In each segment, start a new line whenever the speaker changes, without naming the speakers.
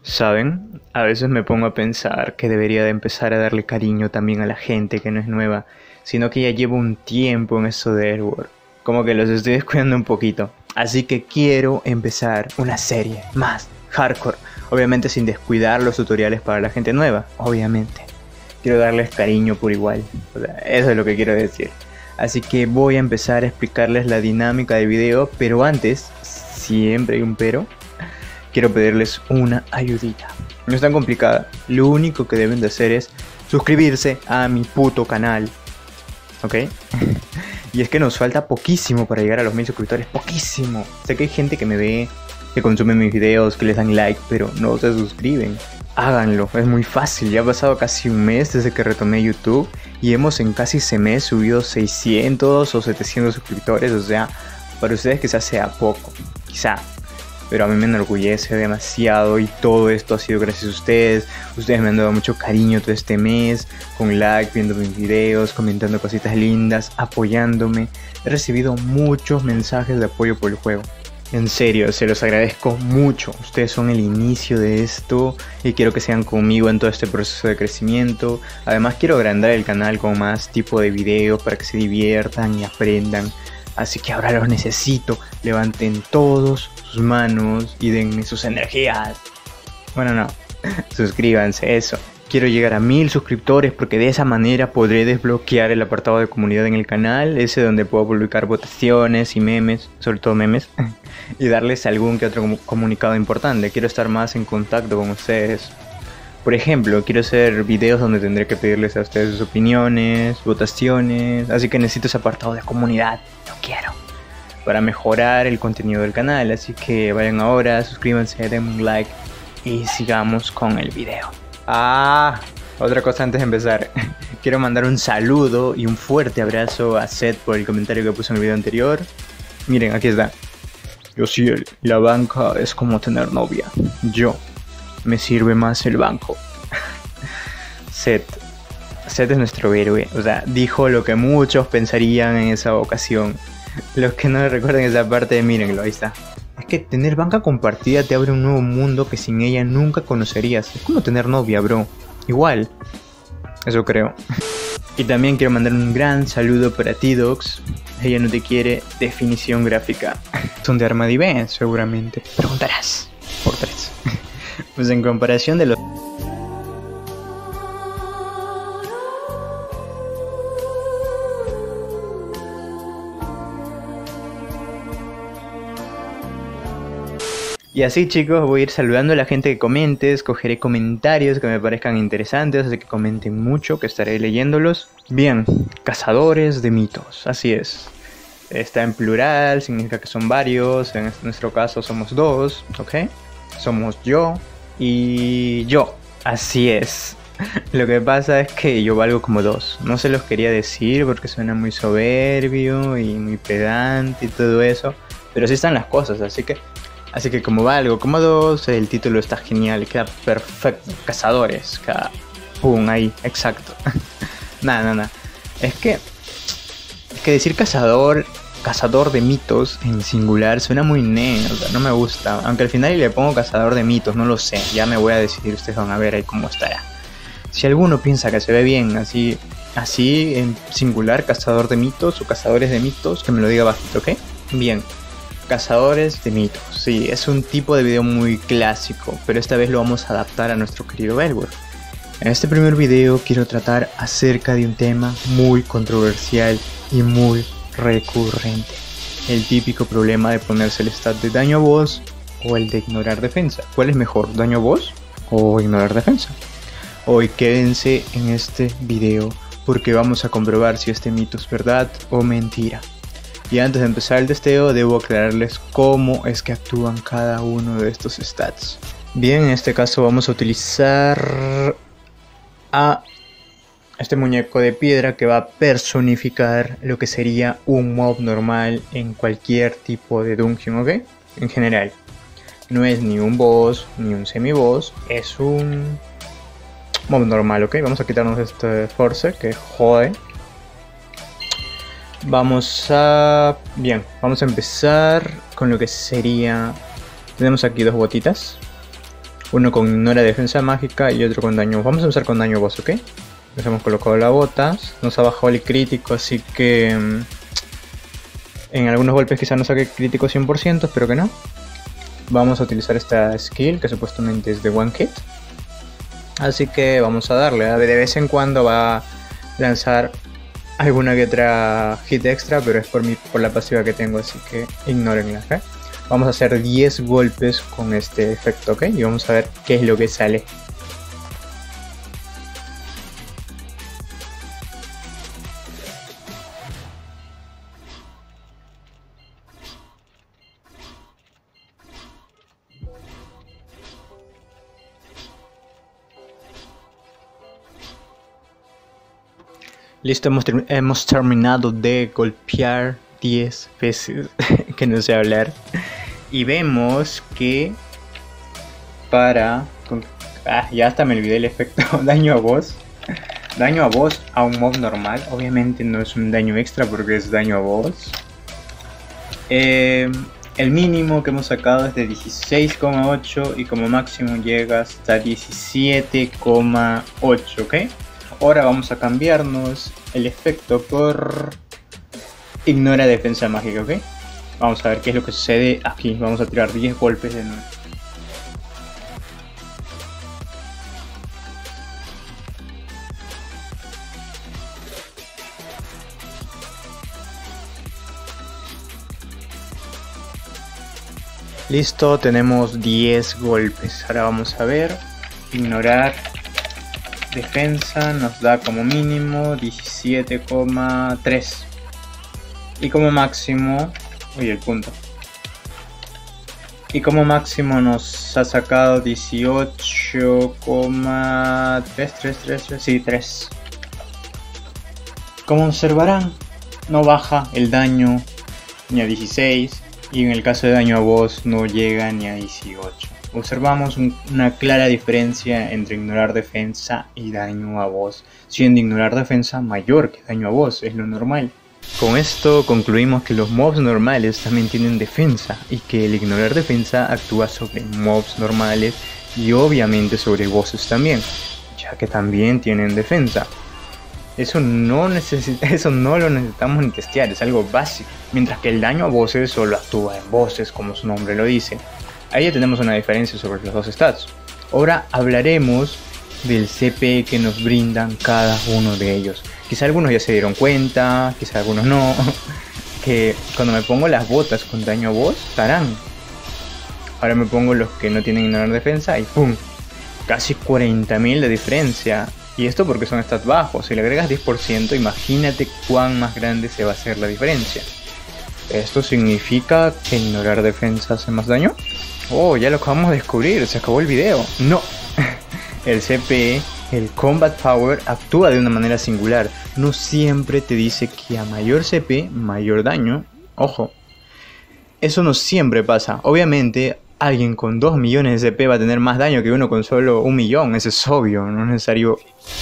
¿Saben? A veces me pongo a pensar que debería de empezar a darle cariño también a la gente que no es nueva, sino que ya llevo un tiempo en esto de Edward. Como que los estoy descuidando un poquito. Así que quiero empezar una serie más hardcore. Obviamente sin descuidar los tutoriales para la gente nueva, obviamente. Quiero darles cariño por igual. O sea, eso es lo que quiero decir. Así que voy a empezar a explicarles la dinámica del video, pero antes, siempre hay un pero. Quiero pedirles una ayudita. No es tan complicada. Lo único que deben de hacer es suscribirse a mi puto canal. ¿Ok? Y es que nos falta poquísimo para llegar a los 1000 suscriptores. Poquísimo. Sé que hay gente que me ve, que consume mis videos, que les dan like, pero no se suscriben. Háganlo, es muy fácil. Ya ha pasado casi un mes desde que retomé YouTube y hemos en casi ese mes subido 600 o 700 suscriptores. O sea, para ustedes quizás sea poco, quizá, pero a mí me enorgullece demasiado y todo esto ha sido gracias a ustedes. Ustedes me han dado mucho cariño todo este mes, con like, viendo mis videos, comentando cositas lindas, apoyándome. He recibido muchos mensajes de apoyo por el juego. En serio, se los agradezco mucho. Ustedes son el inicio de esto y quiero que sigan conmigo en todo este proceso de crecimiento. Además quiero agrandar el canal con más tipo de videos para que se diviertan y aprendan. Así que ahora los necesito. Levanten todos sus manos y denme sus energías. Bueno, no. Suscríbanse, eso. Quiero llegar a 1000 suscriptores porque de esa manera podré desbloquear el apartado de comunidad en el canal. Ese donde puedo publicar votaciones y memes, sobre todo memes. Y darles algún que otro comunicado importante. Quiero estar más en contacto con ustedes. Por ejemplo, quiero hacer videos donde tendré que pedirles a ustedes sus opiniones, votaciones. Así que necesito ese apartado de comunidad. Lo quiero. Para mejorar el contenido del canal. Así que vayan ahora, suscríbanse, denme un like y sigamos con el video. Otra cosa antes de empezar. Quiero mandar un saludo y un fuerte abrazo a Seth por el comentario que puso en el video anterior. Miren, aquí está. Yo sí, la banca es como tener novia. Yo. Me sirve más el banco. Seth es nuestro héroe. O sea, dijo lo que muchos pensarían en esa ocasión. Los que no recuerden esa parte, mírenlo, ahí está. Es que tener banca compartida te abre un nuevo mundo que sin ella nunca conocerías. Es como tener novia, bro. Igual. Eso creo. Y también quiero mandar un gran saludo para T-Dogs. Ella no te quiere, definición gráfica. Son de Armadibé, seguramente. Preguntarás. Por 3. Pues en comparación de los... Y así, chicos, voy a ir saludando a la gente que comente, escogeré comentarios que me parezcan interesantes, así que comenten mucho, que estaré leyéndolos. Bien, cazadores de mitos, así es. Está en plural, significa que son varios, en nuestro caso somos 2, ¿ok? Somos yo y yo, así es. Lo que pasa es que yo valgo como 2. No se los quería decir porque suena muy soberbio y muy pedante y todo eso, pero así están las cosas, así que como valgo como 2, el título está genial, queda perfecto. Cazadores, queda pum, ahí, exacto. Nada. Es que decir cazador de mitos en singular suena muy o sea, no me gusta. Aunque al final le pongo cazador de mitos, no lo sé. Ya me voy a decidir, ustedes van a ver ahí cómo estará. Si alguno piensa que se ve bien así en singular, cazador de mitos o cazadores de mitos, que me lo diga bajito, ¿ok? Bien. Cazadores de mitos, sí, es un tipo de video muy clásico, pero esta vez lo vamos a adaptar a nuestro querido Edward. En este primer video quiero tratar acerca de un tema muy controversial y muy recurrente. El típico problema de ponerse el stat de daño a boss o el de ignorar defensa. ¿Cuál es mejor, daño a boss o ignorar defensa? Hoy quédense en este video porque vamos a comprobar si este mito es verdad o mentira. Y antes de empezar el testeo debo aclararles cómo es que actúan cada uno de estos stats. Bien, en este caso vamos a utilizar a este muñeco de piedra que va a personificar lo que sería un mob normal en cualquier tipo de dungeon, ¿ok? En general. No es ni un boss ni un semi-boss, es un mob normal, ¿ok? Vamos a quitarnos este force que jode. Vamos a empezar con lo que sería... Tenemos aquí 2 botitas. Uno con ignora defensa mágica y otro con daño. Vamos a empezar con daño boss, ¿ok? Nos hemos colocado la bota. Nos ha bajado el crítico, así que en algunos golpes quizás no saque crítico 100%, espero que no. Vamos a utilizar esta skill que supuestamente es de one hit. Así que vamos a darle. De vez en cuando va a lanzar alguna que otra hit extra, pero es por la pasiva que tengo, así que ignórenla, ¿eh? Vamos a hacer 10 golpes con este efecto, ¿ok? Y vamos a ver qué es lo que sale. Listo, hemos terminado de golpear 10 veces, que no sé hablar. Y vemos que ya hasta me olvidé el efecto daño a boss. Daño a boss a un mob normal. Obviamente no es un daño extra porque es daño a boss. El mínimo que hemos sacado es de 16,8 y como máximo llega hasta 17,8, ¿ok? Ahora vamos a cambiarnos el efecto por ignora defensa mágica, ¿ok? Vamos a ver qué es lo que sucede aquí. Vamos a tirar 10 golpes de nuevo. Listo, tenemos 10 golpes. Ahora vamos a ver. Ignorar defensa nos da como mínimo 17,3. Y como máximo... Uy, el punto. Y como máximo nos ha sacado 18,3. Sí, 3. Como observarán, no baja el daño ni a 16. Y en el caso de daño a boss no llega ni a 18. Observamos una clara diferencia entre ignorar defensa y daño a boss, siendo ignorar defensa mayor que daño a boss, es lo normal. Con esto concluimos que los mobs normales también tienen defensa y que el ignorar defensa actúa sobre mobs normales y obviamente sobre bosses también, ya que también tienen defensa. Eso no lo necesitamos ni testear, es algo básico. Mientras que el daño a bosses solo actúa en bosses, como su nombre lo dice. Ahí ya tenemos una diferencia sobre los dos stats. Ahora hablaremos del CP que nos brindan cada uno de ellos. Quizá algunos ya se dieron cuenta, quizá algunos no. Que cuando me pongo las botas con daño a boss, tarán. Ahora me pongo los que no tienen ignorar defensa y ¡pum! Casi 40.000 de diferencia. Y esto porque son stats bajos. Si le agregas 10%, imagínate cuán más grande se va a hacer la diferencia. ¿Esto significa que ignorar defensa hace más daño? Oh, ya lo acabamos de descubrir, se acabó el video. No, el CP, el Combat Power, actúa de una manera singular. No siempre te dice que a mayor CP, mayor daño. Ojo, eso no siempre pasa. Obviamente, alguien con 2 millones de CP va a tener más daño que uno con solo 1 millón. Eso es obvio, no es necesario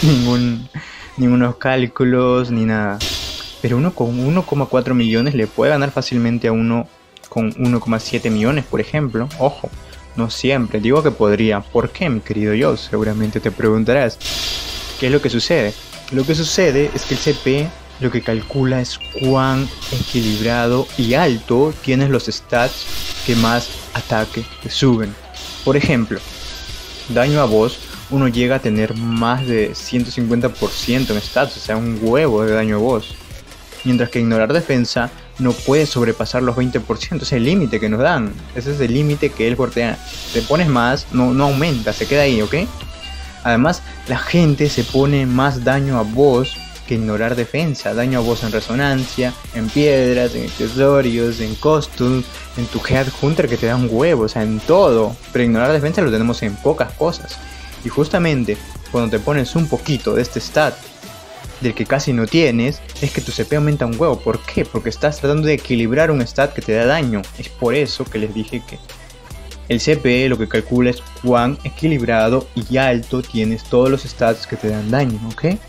ningunos cálculos ni nada. Pero uno con 1,4 millones le puede ganar fácilmente a uno con 1,7 millones, por ejemplo. Ojo, no siempre, digo que podría. ¿Por qué, mi querido yo? Seguramente te preguntarás. ¿Qué es lo que sucede? Lo que sucede es que el CP lo que calcula es cuán equilibrado y alto tienes los stats que más ataque te suben. Por ejemplo, daño a boss, uno llega a tener más de 150% en stats, o sea, un huevo de daño a boss. Mientras que ignorar defensa no puede sobrepasar los 20%, es el límite que nos dan. Ese es el límite que el cortea. Si te pones más, no aumenta, se queda ahí, ¿ok? Además, la gente se pone más daño a boss que ignorar defensa. Daño a boss en resonancia, en piedras, en accesorios, en costumes, en tu Headhunter que te da un huevo, o sea, en todo. Pero ignorar defensa lo tenemos en pocas cosas. Y justamente cuando te pones un poquito de este stat, del que casi no tienes, es que tu CP aumenta un huevo. ¿Por qué? Porque estás tratando de equilibrar un stat que te da daño. Es por eso que les dije que el CP lo que calcula es cuán equilibrado y alto tienes todos los stats que te dan daño, ¿ok?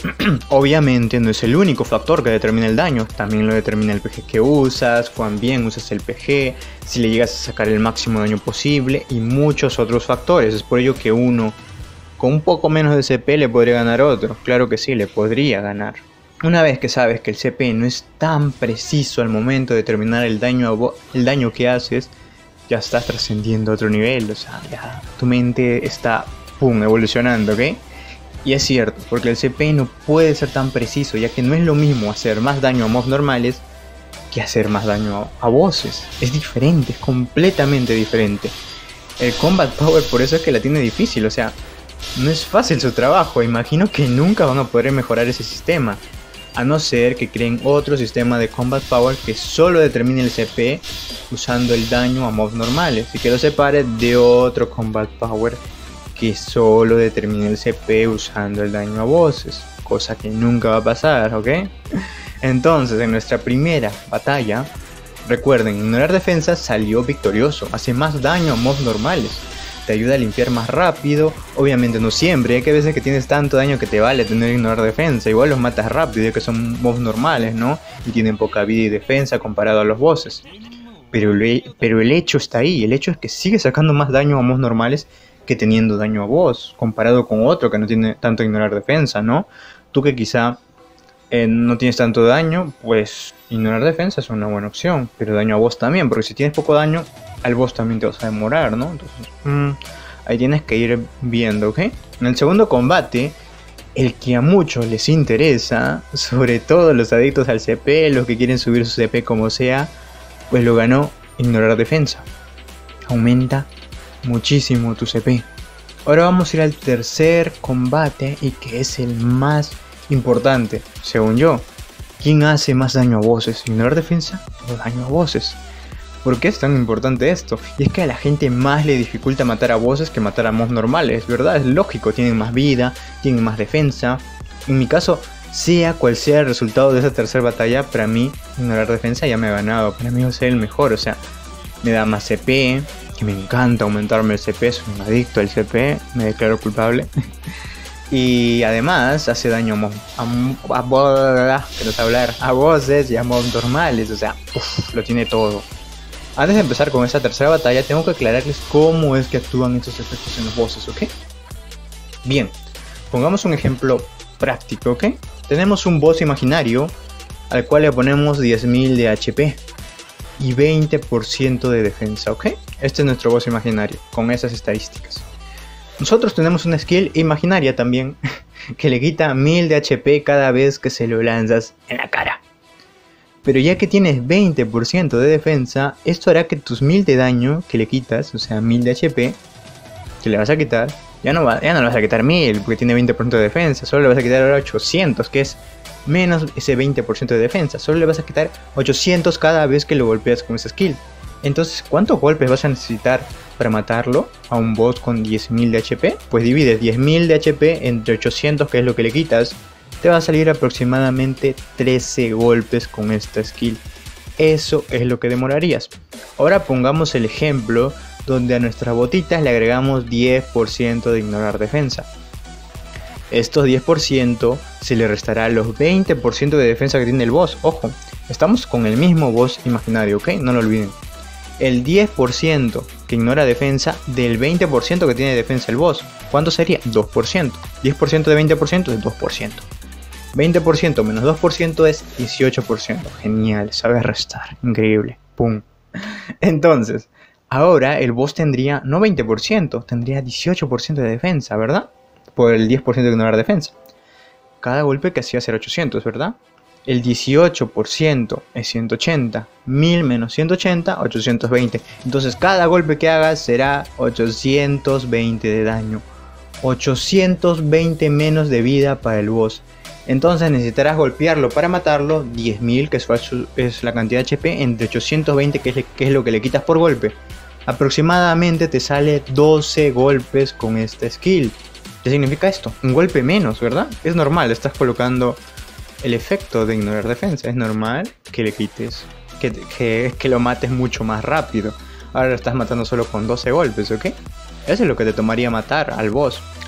Obviamente no es el único factor que determina el daño, también lo determina el PG que usas, cuán bien usas el PG, si le llegas a sacar el máximo daño posible y muchos otros factores. Es por ello que uno con un poco menos de CP le podría ganar a otro. Claro que sí, le podría ganar. Una vez que sabes que el CP no es tan preciso al momento de determinar el daño que haces, ya estás trascendiendo a otro nivel. O sea, ya tu mente está evolucionando, ¿ok? Y es cierto, porque el CP no puede ser tan preciso, ya que no es lo mismo hacer más daño a mobs normales que hacer más daño a bosses. Es diferente, es completamente diferente. El Combat Power por eso es que la tiene difícil, o sea, no es fácil su trabajo. Imagino que nunca van a poder mejorar ese sistema, a no ser que creen otro sistema de Combat Power que solo determine el CP usando el daño a mobs normales y que lo separe de otro Combat Power que solo determine el CP usando el daño a bosses, cosa que nunca va a pasar, ¿ok? Entonces, en nuestra primera batalla, recuerden, ignorar defensa salió victorioso, hace más daño a mobs normales, te ayuda a limpiar más rápido, obviamente no siempre, hay que veces que tienes tanto daño que te vale tener ignorar defensa, igual los matas rápido, ya que son mobs normales, ¿no? Y tienen poca vida y defensa comparado a los bosses. Pero el hecho está ahí, el hecho es que sigue sacando más daño a mobs normales que teniendo daño a boss, comparado con otro que no tiene tanto ignorar defensa, ¿no? Tú que quizá no tienes tanto daño, pues ignorar defensa es una buena opción, pero daño a boss también, porque si tienes poco daño, al boss también te vas a demorar, ¿no? Entonces, ahí tienes que ir viendo, ¿ok? En el segundo combate, el que a muchos les interesa, sobre todo los adictos al CP, los que quieren subir su CP como sea, pues lo ganó ignorar defensa. Aumenta muchísimo tu CP. Ahora vamos a ir al tercer combate y que es el más importante, según yo. ¿Quién hace más daño a bosses? ¿Ignorar defensa o daño a bosses? ¿Por qué es tan importante esto? Y es que a la gente más le dificulta matar a bosses que matar a mobs normales, ¿verdad? Es lógico, tienen más vida, tienen más defensa. En mi caso, sea cual sea el resultado de esa tercera batalla, para mí ignorar defensa ya me ha ganado. Para mí va a ser el mejor, o sea, me da más CP, que me encanta aumentarme el CP, soy un adicto al CP, me declaro culpable. Y además hace daño a bosses y a mobs normales, o sea, lo tiene todo. Antes de empezar con esta tercera batalla, tengo que aclararles cómo es que actúan estos efectos en los bosses, ¿ok? Bien, pongamos un ejemplo práctico, ¿ok? Tenemos un boss imaginario al cual le ponemos 10.000 de HP y 20% de defensa, ¿ok? Este es nuestro boss imaginario, con esas estadísticas. Nosotros tenemos una skill imaginaria también, que le quita 1000 de HP cada vez que se lo lanzas en la cara. Pero ya que tienes 20% de defensa, esto hará que tus 1000 de daño que le quitas, o sea 1000 de HP, que le vas a quitar, ya no le vas a quitar 1000 porque tiene 20% de defensa, solo le vas a quitar ahora 800, que es menos ese 20% de defensa, solo le vas a quitar 800 cada vez que lo golpeas con esa skill. Entonces, ¿cuántos golpes vas a necesitar para matarlo a un boss con 10.000 de HP? Pues divides 10.000 de HP entre 800, que es lo que le quitas, te va a salir aproximadamente 13 golpes con esta skill. Eso es lo que demorarías. Ahora pongamos el ejemplo donde a nuestras botitas le agregamos 10% de ignorar defensa. Estos 10% se le restará a los 20% de defensa que tiene el boss. Ojo, estamos con el mismo boss imaginario, ¿ok? No lo olviden. El 10% que ignora defensa del 20% que tiene defensa el boss. ¿Cuánto sería? 2%. 10% de 20% es 2%. 20% menos 2% es 18%. Genial, sabes restar. Increíble. Pum. Entonces, ahora el boss tendría no 20%, tendría 18% de defensa, ¿verdad? Por el 10% de ignorar defensa. Cada golpe que hacía será 800, ¿verdad? El 18% es 180. 1000 menos 180, 820. Entonces cada golpe que hagas será 820 de daño. 820 menos de vida para el boss. Entonces necesitarás golpearlo para matarlo 10.000, que es la cantidad de HP, entre 820, que es lo que le quitas por golpe. Aproximadamente te sale 12 golpes con esta skill. ¿Qué significa esto? Un golpe menos, ¿verdad? Es normal, estás colocando el efecto de ignorar defensa. Es normal que le quites, que lo mates mucho más rápido. Ahora lo estás matando solo con 12 golpes, ¿ok? Eso es lo que te tomaría matar al boss.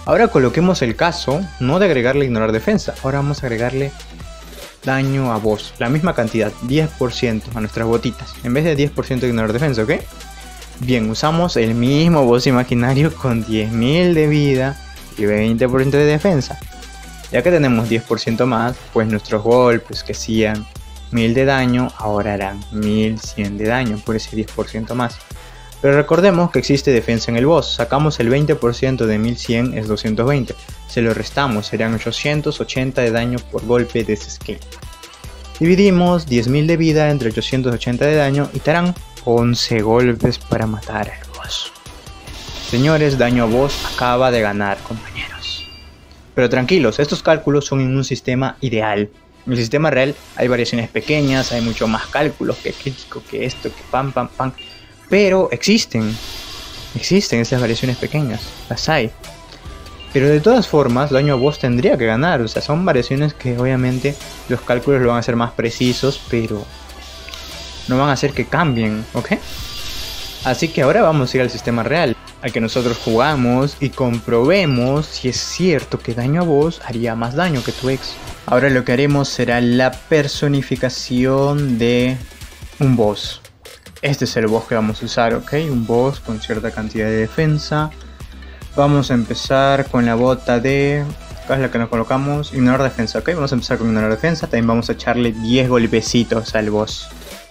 Ahora coloquemos el caso, no de agregarle ignorar defensa, ahora vamos a agregarle daño a boss, la misma cantidad, 10% a nuestras botitas, en vez de 10% de ignorar defensa, ¿ok? Bien, usamos el mismo boss imaginario con 10.000 de vida y 20% de defensa. Ya que tenemos 10% más, pues nuestros golpes que hacían 1000 de daño ahora harán 1100 de daño por ese 10% más. Pero recordemos que existe defensa en el boss, sacamos el 20% de 1100 es 220, se lo restamos, serían 880 de daño por golpe de ese skill. Dividimos 10.000 de vida entre 880 de daño y te harán 11 golpes para matar al boss. Señores, daño a boss acaba de ganar, compañeros. Pero tranquilos, estos cálculos son en un sistema ideal. En el sistema real hay variaciones pequeñas, hay mucho más cálculos que crítico, que esto, que pam. Pero existen esas variaciones pequeñas, las hay. Pero de todas formas, daño a boss tendría que ganar. O sea, son variaciones que obviamente los cálculos lo van a hacer más precisos, pero no van a hacer que cambien, ¿ok? Así que ahora vamos a ir al sistema real, al que nosotros jugamos y comprobemos si es cierto que daño a boss haría más daño que tu ex. Ahora lo que haremos será la personificación de un boss. Este es el boss que vamos a usar, ¿ok? Un boss con cierta cantidad de defensa. Vamos a empezar con la bota de... acá es la que nos colocamos, ignorar defensa, ¿ok? Vamos a empezar con ignorar defensa. También vamos a echarle 10 golpecitos al boss.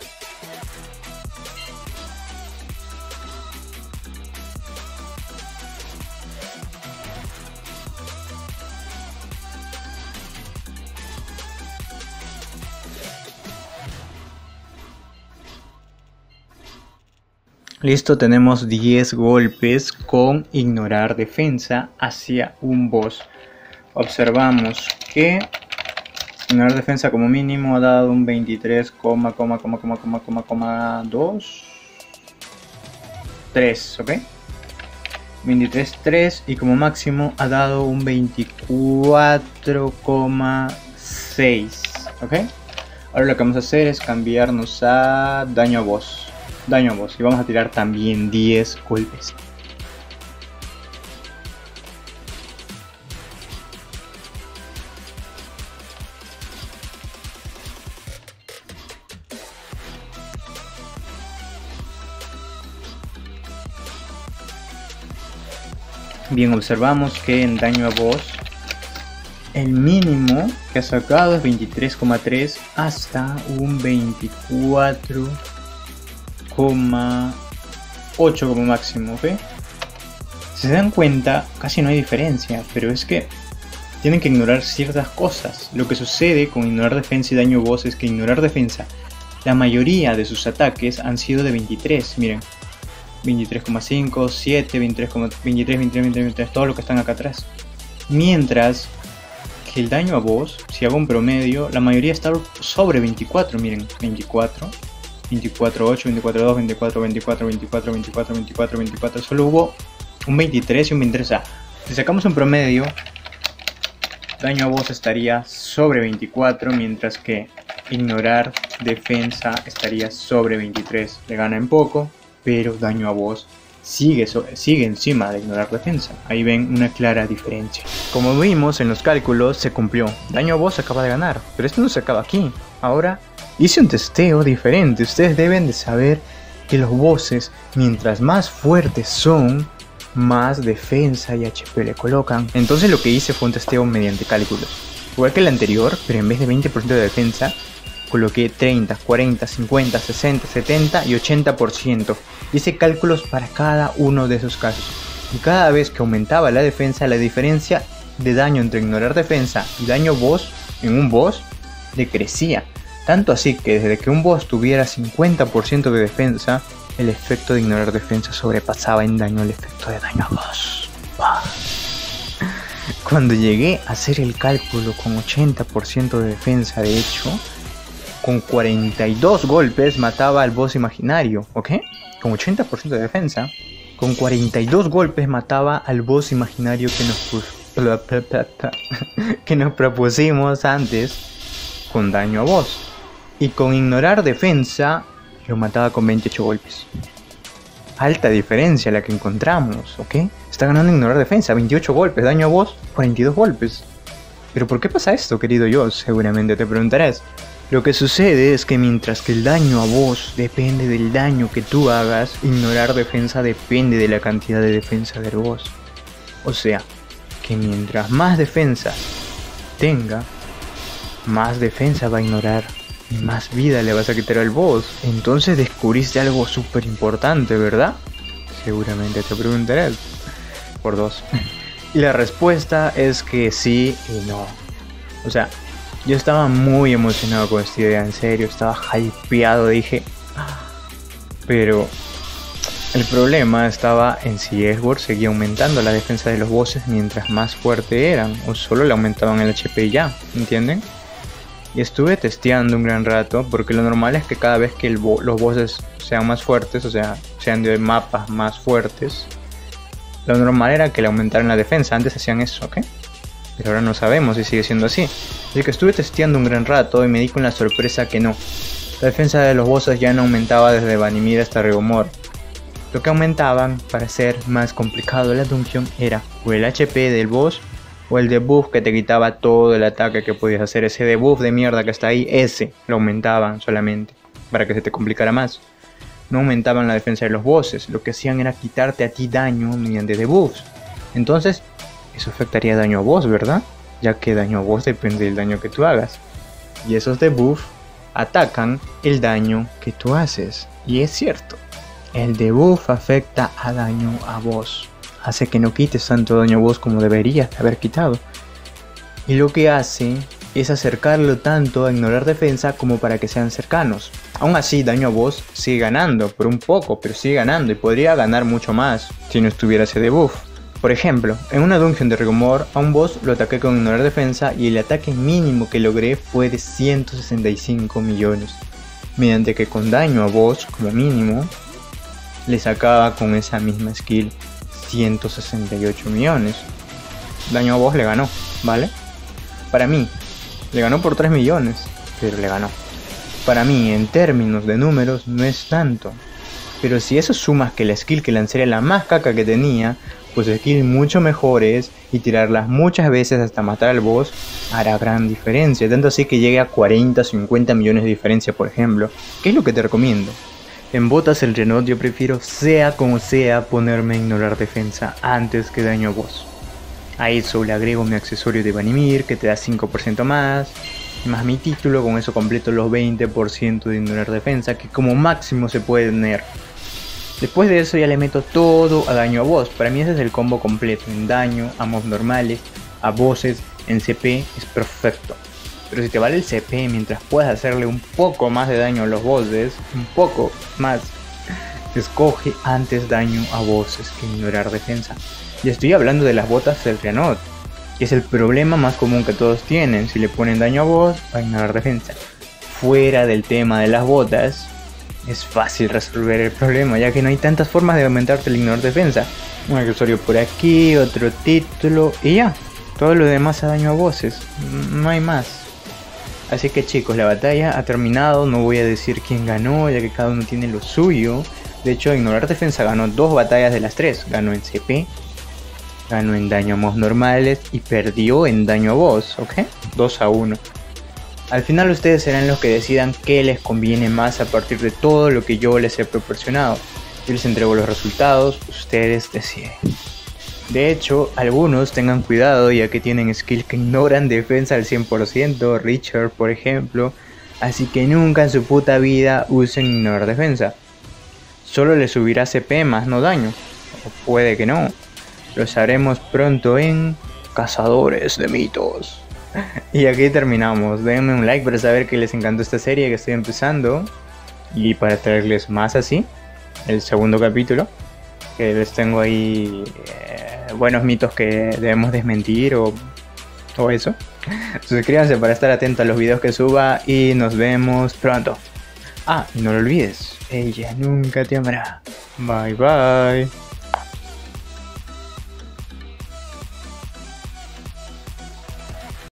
Listo, tenemos 10 golpes con ignorar defensa hacia un boss. Observamos que ignorar defensa como mínimo ha dado un 23,2 ¿ok? 23,3 y como máximo ha dado un 24,6, ¿ok? Ahora lo que vamos a hacer es cambiarnos a daño a boss. Y vamos a tirar también 10 golpes. Bien, observamos que en daño a boss el mínimo que ha sacado es 23,3 hasta un 24,8 como máximo, ¿ok? Si se dan cuenta, casi no hay diferencia, pero es que tienen que ignorar ciertas cosas. Lo que sucede con ignorar defensa y daño boss es que ignorar defensa, la mayoría de sus ataques han sido de 23, miren. 23,5, 7, 23, todo lo que están acá atrás. Mientras que el daño a boss, si hago un promedio, la mayoría está sobre 24, miren, 24, 24,8, 24,2, 24, solo hubo un 23 y un 23, o sea, si sacamos un promedio, daño a boss estaría sobre 24, mientras que ignorar defensa estaría sobre 23, le gana en poco, pero daño a boss sigue encima de ignorar defensa. Ahí ven una clara diferencia. Como vimos en los cálculos, se cumplió. Daño a boss acaba de ganar, pero esto no se acaba aquí. Ahora hice un testeo diferente. Ustedes deben de saber que los bosses, mientras más fuertes son, más defensa y HP le colocan. Entonces lo que hice fue un testeo mediante cálculos. Igual que el anterior, pero en vez de 20% de defensa, coloqué 30, 40, 50, 60, 70 y 80%. Hice cálculos para cada uno de esos casos. Y cada vez que aumentaba la defensa, la diferencia de daño entre ignorar defensa y daño boss en un boss decrecía. Tanto así que desde que un boss tuviera 50% de defensa, el efecto de ignorar defensa sobrepasaba en daño el efecto de daño a boss. Cuando llegué a hacer el cálculo con 80% de defensa, de hecho, con 42 golpes mataba al boss imaginario, ¿ok? Con 80% de defensa, con 42 golpes mataba al boss imaginario que nos propusimos antes con daño a boss. Y con ignorar defensa lo mataba con 28 golpes. alta diferencia la que encontramos, ¿ok? Está ganando ignorar defensa, 28 golpes, daño a boss, 42 golpes. ¿Pero por qué pasa esto, querido yo? Seguramente te preguntarás. Lo que sucede es que mientras que el daño a boss depende del daño que tú hagas, ignorar defensa depende de la cantidad de defensa del boss. O sea, que mientras más defensa tenga, más defensa va a ignorar y más vida le vas a quitar al boss. Entonces descubriste algo súper importante, ¿verdad? Seguramente te preguntarás. Por dos. Y la respuesta es que sí y no. O sea, yo estaba muy emocionado con esta idea, en serio, estaba hypeado, dije... Pero el problema estaba en si Edward seguía aumentando la defensa de los bosses mientras más fuerte eran, o solo le aumentaban el HP y ya, ¿entienden? Y estuve testeando un gran rato, porque lo normal es que cada vez que los bosses sean más fuertes, o sea, sean de mapas más fuertes, lo normal era que le aumentaran la defensa. Antes hacían eso, ¿ok? Pero ahora no sabemos si sigue siendo así. Así que estuve testeando un gran rato y me di con la sorpresa que no. La defensa de los bosses ya no aumentaba desde Vanimir hasta Regomor. Lo que aumentaban para hacer más complicado la dungeon era o el HP del boss o el debuff que te quitaba todo el ataque que podías hacer. Ese debuff de mierda que está ahí, ese lo aumentaban solamente para que se te complicara más. No aumentaban la defensa de los bosses, lo que hacían era quitarte a ti daño mediante debuffs. Entonces, eso afectaría daño a boss, ¿verdad? Ya que daño a boss depende del daño que tú hagas. Y esos debuffs atacan el daño que tú haces. Y es cierto, el debuff afecta a daño a boss. Hace que no quites tanto daño a boss como deberías haber quitado. Y lo que hace es acercarlo tanto a ignorar defensa como para que sean cercanos. Aún así, daño a boss sigue ganando, por un poco, pero sigue ganando y podría ganar mucho más si no estuviera ese debuff. Por ejemplo, en una dungeon de Regomor, a un boss lo ataqué con ignorar defensa y el ataque mínimo que logré fue de 165 millones. Mediante que con daño a boss como mínimo, le sacaba con esa misma skill 168 millones. Daño a boss le ganó, ¿vale? Para mí, le ganó por 3 millones, pero le ganó. Para mí, en términos de números, no es tanto. Pero si eso sumas que la skill que lancé era la más caca que tenía, pues skills mucho mejores y tirarlas muchas veces hasta matar al boss hará gran diferencia. Tanto así que llegue a 40 o 50 millones de diferencia, por ejemplo. ¿Qué es lo que te recomiendo? En botas el Renot yo prefiero, sea como sea, ponerme a ignorar defensa antes que daño a boss. A eso le agrego mi accesorio de Vanimir que te da 5% más mi título, con eso completo los 20% de ignorar defensa que como máximo se puede tener. Después de eso ya le meto todo a daño a boss. Para mí ese es el combo completo, en daño, a mobs normales, a bosses, en CP es perfecto. Pero si te vale el CP mientras puedas hacerle un poco más de daño a los bosses, un poco más, escoge antes daño a bosses que ignorar defensa. Y estoy hablando de las botas del Renot, que es el problema más común que todos tienen. Si le ponen daño a boss, va a ignorar defensa. Fuera del tema de las botas, es fácil resolver el problema, ya que no hay tantas formas de aumentarte el ignorar defensa. Un accesorio por aquí, otro título y ya. Todo lo demás a daño a bosses, no hay más. Así que chicos, la batalla ha terminado. No voy a decir quién ganó, ya que cada uno tiene lo suyo. De hecho, ignorar defensa ganó 2 batallas de las 3. Ganó en CP, ganó en daño a mobs normales y perdió en daño a boss, ¿ok? 2-1. Al final ustedes serán los que decidan qué les conviene más a partir de todo lo que yo les he proporcionado. Yo les entrego los resultados, ustedes deciden. De hecho, algunos tengan cuidado ya que tienen skills que ignoran defensa al 100%, Richard por ejemplo, así que nunca en su puta vida usen ignorar defensa. Solo les subirá CP más no daño, o puede que no. Lo sabremos pronto en Cazadores de Mitos. Y aquí terminamos. Denme un like para saber que les encantó esta serie que estoy empezando y para traerles más así, el segundo capítulo, que les tengo ahí buenos mitos que debemos desmentir o eso. Suscríbanse para estar atentos a los videos que suba y nos vemos pronto. Ah, y no lo olvides, ella nunca te amará. Bye bye.